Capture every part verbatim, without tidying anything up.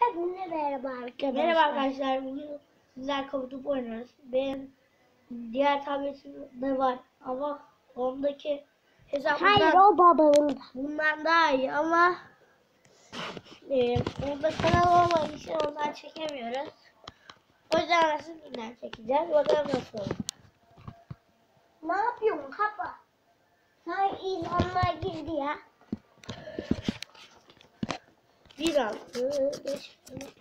Hepinize merhaba arkadaşlar. Merhaba arkadaşlar. Bugün sizler kavutup oynuyoruz. Benim diğer tabletimde var ama ondaki hesabımdan Hayır, o babamın. bundan daha iyi ama e, onda kanal olmadığı için ondan çekemiyoruz. O yüzden nasıl bundan çekeceğiz. Bakalım nasıl olur. Ne yapıyorsun kapa? Sana ilanlar girdi ya. Bir altı beş.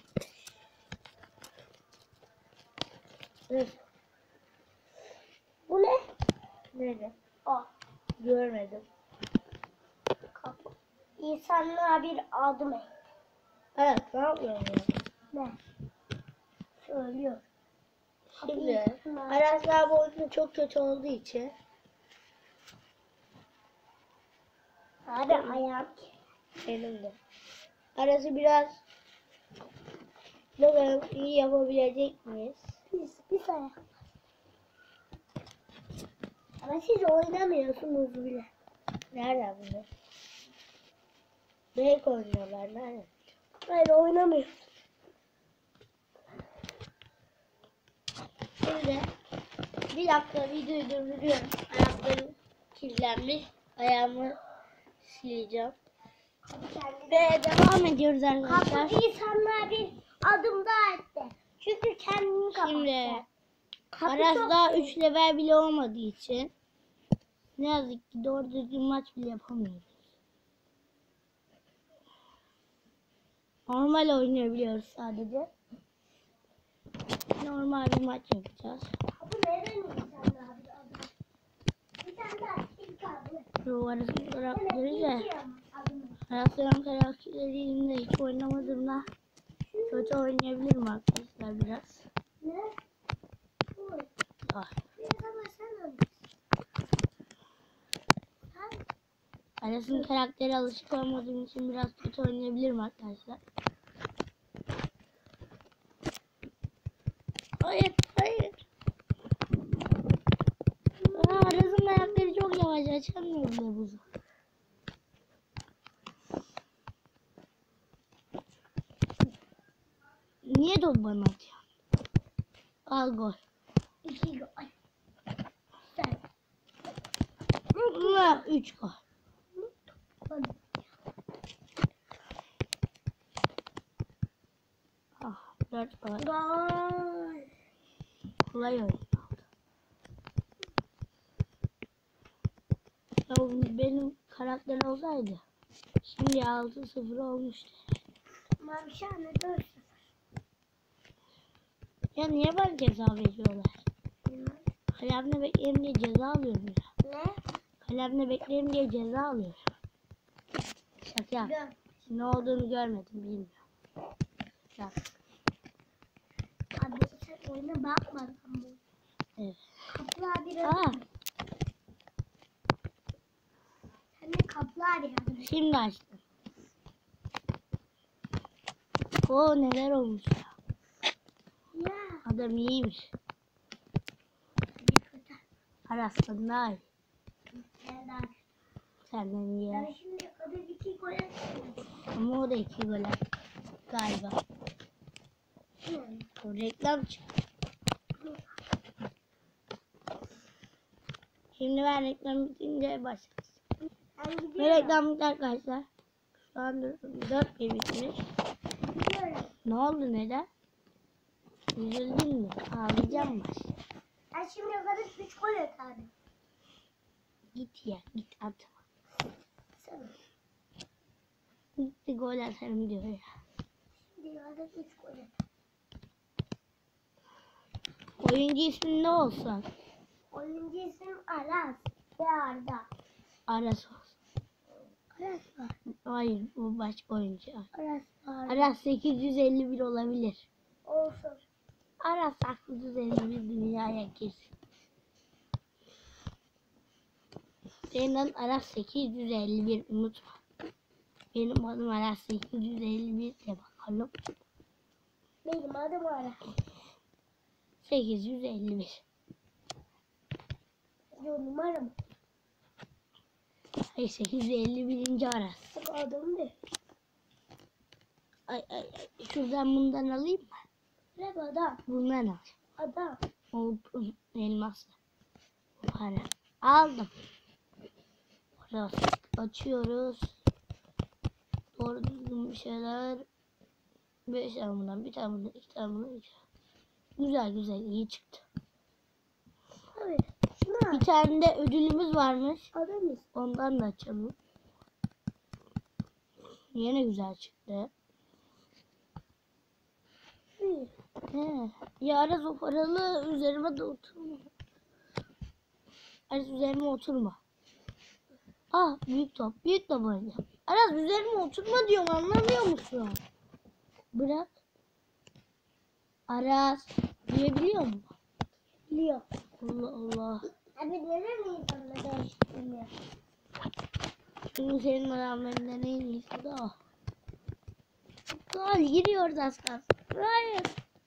Evet. Bu ne? Nerede? O. Görmedim. Kapa. İnsanlığa bir adım et. Evet, ne yapıyorum ya? Ne? Söylüyor. Şimdi Aras bu oyunda çok kötü olduğu için Abi ayağım. benim de. Aras'ı biraz bakalım iyi yapabilecek miyiz? Biz bir saniye. Ama siz oynamıyorsunuz bile. Nereden bunu? Break oynuyorlar, nerede? Hayır, oynamıyoruz. Şimdi bir dakika videoyu durduruyorum. Ayaklarım kirlenmiş. Ayağımı sileceğim. Ve devam ediyoruz arkadaşlar. Kapı insanlığa bir adım daha etti. Çünkü kendini kapattı. Şimdi Kapı Aras çok daha büyük. üç level bile olmadığı için ne yazık ki doğru düzgün maç bile yapamıyoruz. Normal oynayabiliyoruz sadece. Normal bir maç yapacağız. Kapı nereden insanlığa bir adım? Bir tane daha ilk adım. Şu arasını karakteri de Evet, adım. Aras'ın karakteriyle hiç oynamadığımda kötü oynayabilirim arkadaşlar biraz. Ne? Bu. Ah. Biraz ama sen öyle. Aras'ın karakteri alışık olmadığım için biraz kötü oynayabilirim arkadaşlar. Hayır, hayır. Aa, Aras'ın karakteri çok yavaş, açamıyor bile buzu. Niye top bana atıyor? Al gol. İki gol. Sen. Ulan üç gol. Ah, dört gol. Gol. Kolay oyun oldu. Ya benim karakter olsaydı şimdi altı sıfır olmuştu. Mavşane dört sıfır. Ya niye bana ceza veriyorlar? Kalemle bekleyeyim diye ceza alıyorum ya. Ne? Kalemle bekleyeyim diye ceza alıyorum. Şaka. Gör. Ne olduğunu görmedim, bilmiyorum. Şaka. Abi sen oyuna bakmadın mı? Evet. Kapılar bir Aa, adım. Sen de kapılar bir adım. şimdi açtım. Oo, neler olmuş ya. Ya. Adam iyiymiş. Bir kötü. Aras'tan daha iyi. Neden? Senden iyi. Ben şimdi kadar iki gol attım. Ama o da iki gol attı galiba. O reklam çıktı. Şimdi ben reklam bitince başlayacağız. Ben Ve gidiyorum. reklam bitti arkadaşlar. Şu an dört bir bitmiş. Gidiyorum. Ne oldu, neden? Üzüldün mü? Ağlayacağım mı? Ben şimdi kadar üç gol atardım. Git ya, git atma. Sen. Gitti gol atarım diyor ya. Şimdi kadar üç gol atardım. Oyuncu ismi ne olsun? Oyuncu isim Aras ve Arda. Aras olsun. Aras var. Hayır, bu başka oyuncu. Aras var. Aras sekiz yüz elli bir olabilir. Olsun. Aras sekiz yüz elli bir dünyaya girsin. Senin adın Aras sekiz yüz elli bir, unutma. Benim adım Aras sekiz yüz elli bir de bakalım. Benim adım Aras. sekiz yüz elli bir. Yo, numaram. Hayır, sekiz yüz elli birinci Aras. Adım ne? Ay ay ay. Şuradan bundan alayım mı? Ne bu adam? Bundan al. Adam. O elmaslı. Para. Aldım. Biraz açıyoruz. Doğru düzgün bir şeyler. Beş tane bundan, bir tane bundan, iki tane bundan, iki tane. Güzel güzel, iyi çıktı. Abi şuna. Bir tane de ödülümüz varmış. Adamız. Ondan da açalım. Yine güzel çıktı. Hı. He. Ya Aras o paralı üzerime de oturma. Aras üzerime oturma. Ah büyük top. Büyük top oynayacağım. Aras üzerime oturma diyorum, anlamıyor musun? Bırak. Aras. Duyabiliyor musun? Biliyor. Allah Allah. Abi neden insanla değiştirmiyor? Çünkü senin adamlarından en iyisi de o. Gol giriyor az kalsın. Hayır.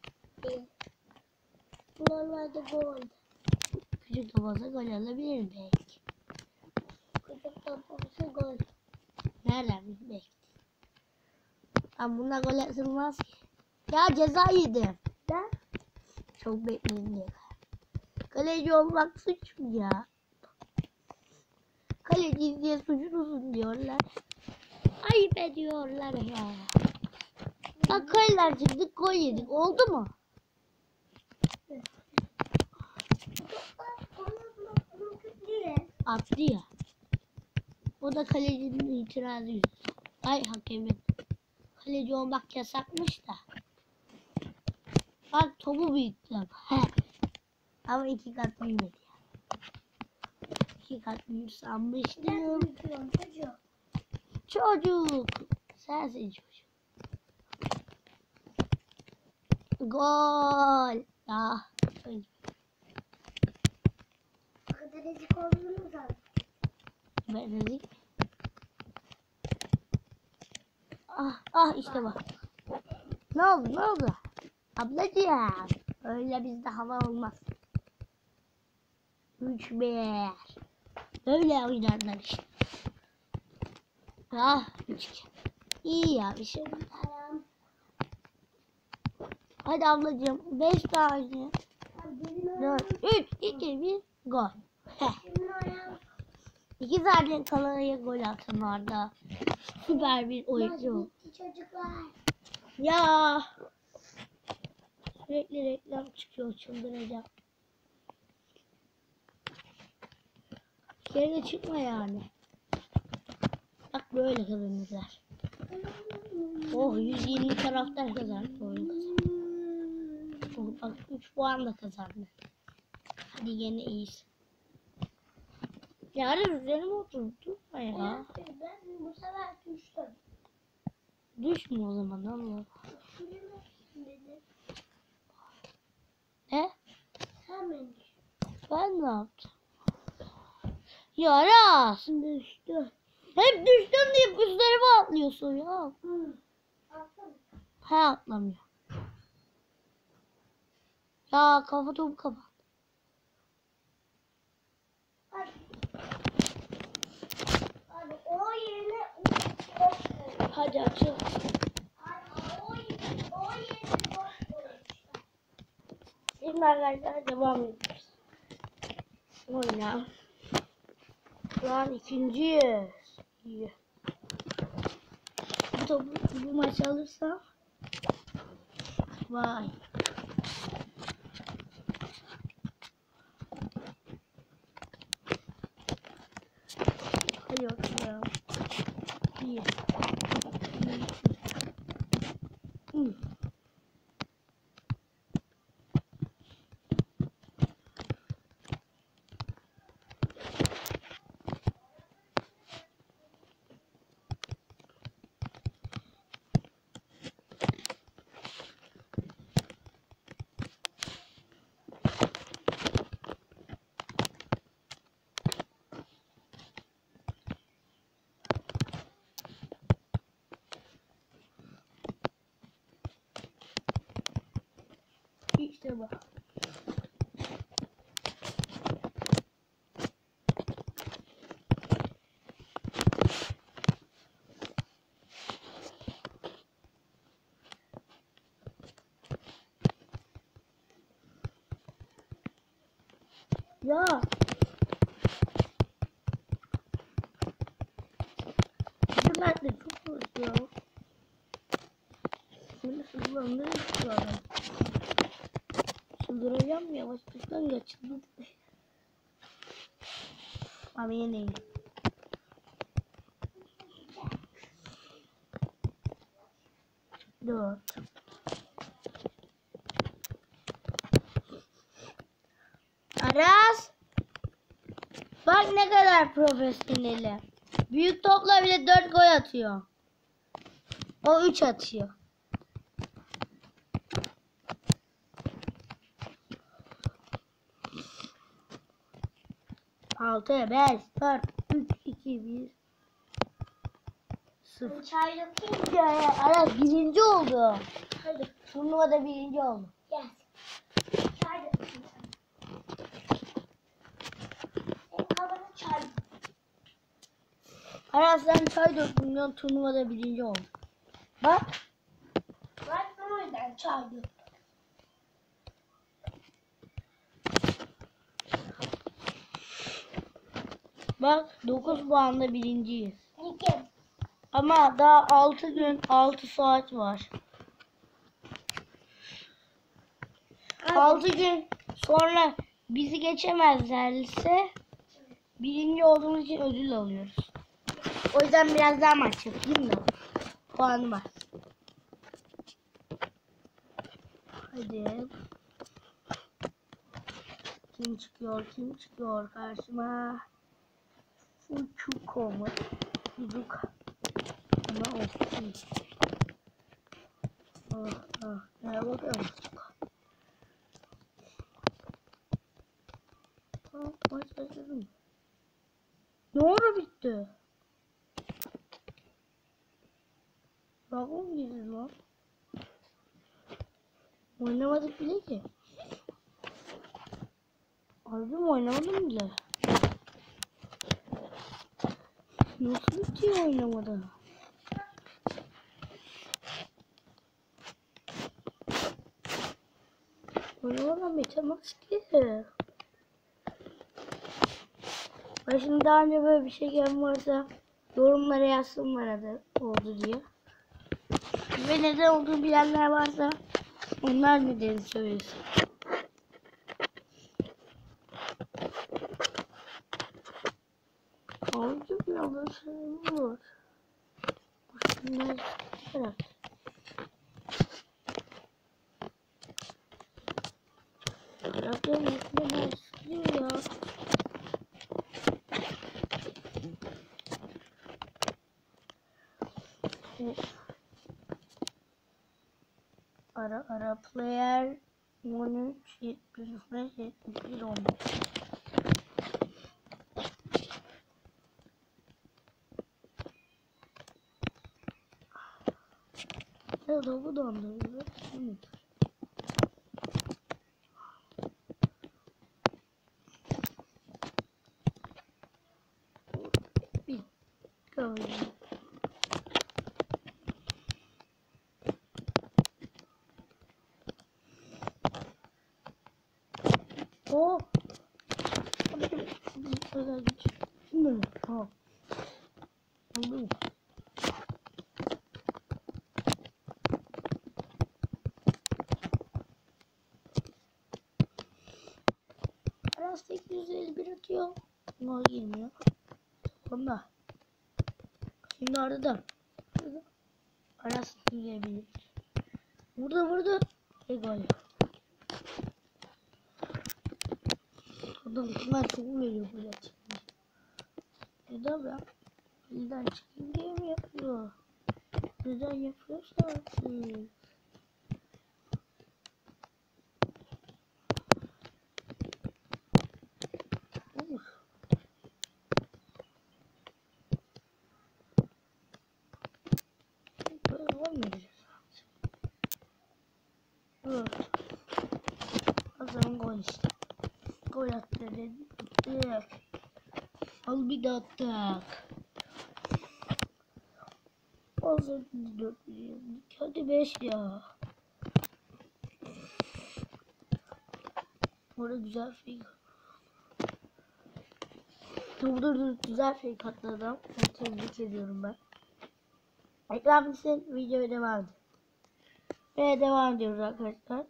Buralarda gol. Küçük top olsa gol alabilirim belki. Küçük top olsa gol. Nereden belki? Tam bunda gol atılmaz ki. Ya ceza yedim. Ben Çok bekledim diye. Kaleci olmak suç mu ya? Kaleci diye suçlusun diyorlar. Ayıp ediyorlar ya. Bak kaleler çıktık, gol yedik. Oldu mu? Attı ya. O da kalecinin itirazı yüzünden. Ay hakemin. Kaleci olmak yasakmış da. Bak topu büyüttüm. Ama iki kat büyümedi ya. İki kat büyür sanmıştım. büyütüyorum çocuğum. Çocuk. Sensin çocuk. Gol. Ya. O kadar ezik olduğunu sandım. Ben ezik. Ah, ah işte bak. Ne oldu, ne oldu? Ablacığım. Öyle bizde hava olmaz. Üç bir. Öyle oynarlar işte. Ah, üç iki. İyi ya bir şey. Ayağım. Hadi ablacığım. Beş tane. Abi benim ayağım. Dört, üç, iki, bir. Gol. Heh. Benim ayağım. İki tane kalaya gol atın orada. Süper bir oyuncu. Bitti çocuklar. Ya. Sürekli reklam çıkıyor, çıldıracağım. Bir kere de çıkma yani. Bak böyle kazanırlar. Oh yüz yirmi taraftar kazandı, oyun kazandı. Oh, bak üç puan da kazandı. Hadi yine iyiyiz. Yarın üzerime oturdu ya. Ben bu sefer düştüm. Düşme o zaman Allah. Şuraya dedim. Ne? Sen beni düşün. Ben ne yaptım? Yaras. Düştü. Hep düştüm diye üzerime atlıyorsun ya. Hı. Aferin. He atlamıyor. Ya kafa topu kapat. Hadi. Hadi o yerine o koy. Hadi açıl. Hadi o yerine o yerine o koy. Şimdi arkadaşlar devam ediyoruz. Oyna. Şu an ikinciyiz. İyi. Bu topu bu maçı alırsam. Vay. Hadi bakalım. İyi. İyi. İşte bu. Ya. Bizim Mert de çok uğraşıyor. Beni hızlandırır istiyor adam. Çıldıracağım yavaşlıktan geçildi. Ama yine iyi. Dört. Aras. Bak ne kadar profesyoneli. Büyük topla bile dört gol atıyor. O üç atıyor. altı, beş, dört, üç, iki, bir. sıfır. Çay dökeyim. Ya, Aras birinci oldu. Hadi Turnuvada birinci oldu. gel. Çay dökeyim sana. Senin kabına çay. Aras sen çay döktün, turnuvada birinci oldu. Bak. Ben o yüzden çay döktüm. Bak dokuz puanla birinciyiz. İki. Ama daha altı gün altı saat var. altı gün sonra bizi geçemezlerse birinci olduğumuz için ödül alıyoruz. O yüzden biraz daha maç yapayım da puanı var. Hadi. Kim çıkıyor? Kim çıkıyor karşıma? Uçuko mu? Uçuk. Ama olsun. Ah ah. Ne bakalım Uçuko. Tamam, maç başladı mı? Ne ara bitti? Dragon mu girdi lan? Oynamadık bile ki. Harbi mi oynamadım bile? Nasıl bitiyor oynamadan? Oynamadan bitemez ki. Ben şimdi daha önce böyle bir şey gelen varsa yorumlara yazsın bana da oldu diye. Ve neden olduğunu bilenler varsa onlar nedeni söylesin. Avcı bir alırsın olur. Şunlar bırak. Bırakın üstüne sıkıyor ya. Ara ara player on üç yetmiş beş yetmiş bir on beş. Ya da bu dondurdu. Bir koyayım. Oh. Şimdi ha. Aldım. Aras sekiz yüz elli bir atıyor. Buna girmiyor. Onda. Şimdi arada. Aras sekiz yüz elli bir. Burada burada. E gol. Adam ben çok veriyor bu açık. Neden ben? Neden çıkayım diye mi yapıyor? Neden yapıyorsa artık. Uf. Böyle olmayacak. Evet. Hasan'ın gol işte. Gol attı dedi. Evet. Al bir de attık. Olsun dört yendik. Hadi beş ya. Orada güzel figür. Durdurdum, güzel şey katladım. Tebrik ediyorum ben. Ekran bitsin, videoya devam edelim. Ve devam ediyoruz arkadaşlar.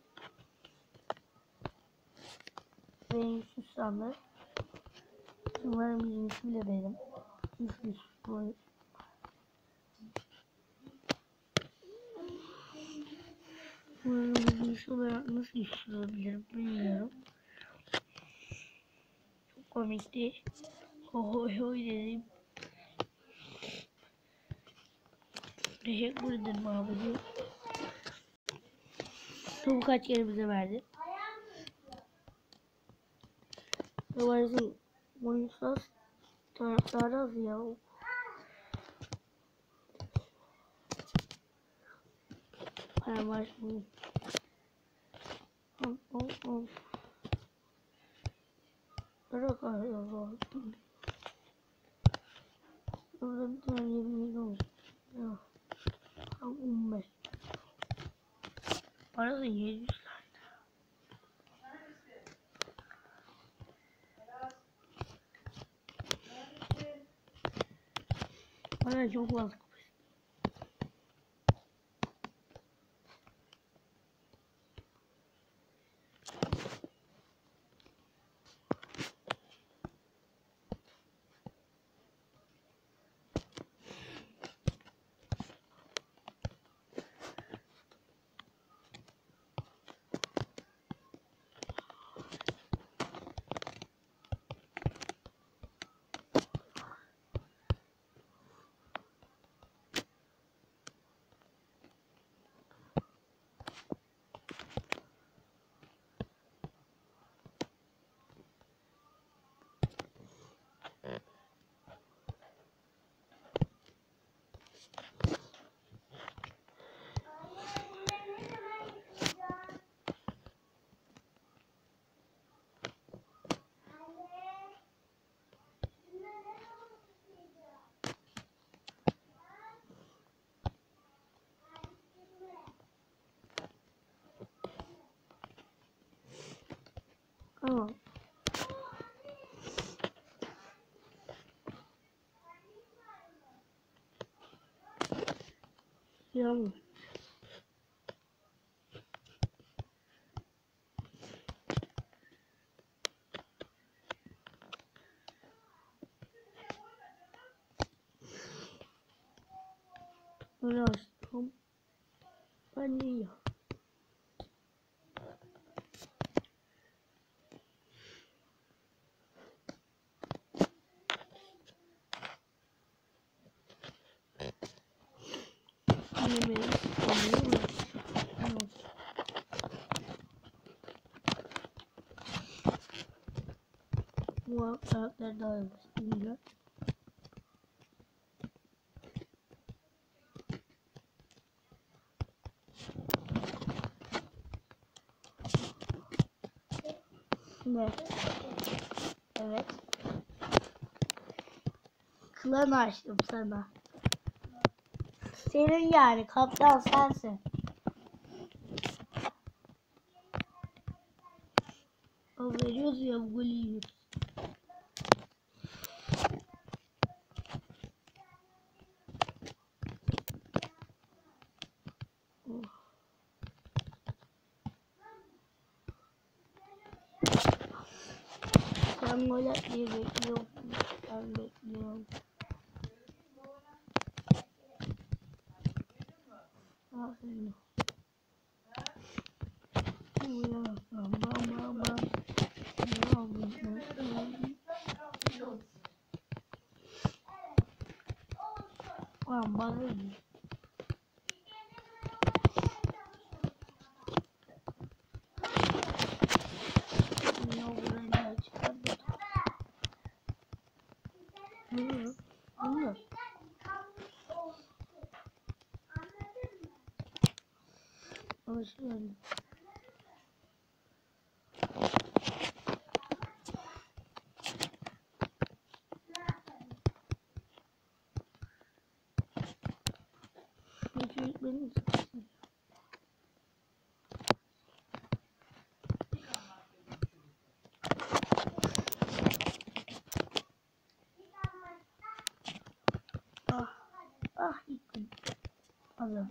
Benim susamlı. Umarım birincisi bile benim. Üçlü boyu. Umarım birincisi olarak nasıl işleyebilirim bilmiyorum. Çok komikti. Hohoy hoy dedim. Teşekkür ederim abi diyor. Topu kaç kere bize verdi. Umarım oyunsuz taraftarı az ya. Parmaş bu. Om om om. Bırak ayağım. Burada bir tane yemeği olsun. Ya. Tam on beş. Arada yedi yüz lira. Bana çok fazla. Tamam. Yağmur. Böyle açtım. Ben de ya. Yemeği alıyorum. Bu karakter daha iyi başlayınca. Ne? Evet. Klan açtım sana. Senin yani kaptan sensin. O veriyoruz ya bu golü yiyoruz. Ben gol atmayı bekliyorum. Ben bekliyorum. Aferin. Bam bam bam bam. Bam bam. Alışıyorum. Çünkü benim Ah yıktım. Alın.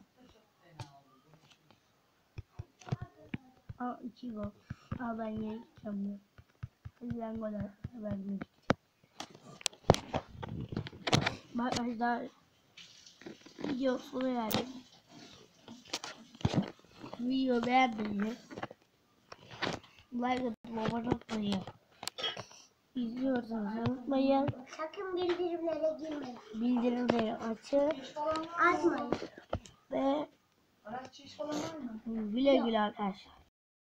Al iki gol. Al ben yere gideceğim diyor. Hadi ben gol at. Ben yere gideceğim. Arkadaşlar video sona geldi. Video beğenmeyi, like atıp abone olmayı, izliyorsanız unutmayın. Sakın bildirimlere girmeyin. Bildirimleri açın Açmayın. ve güle güle arkadaşlar.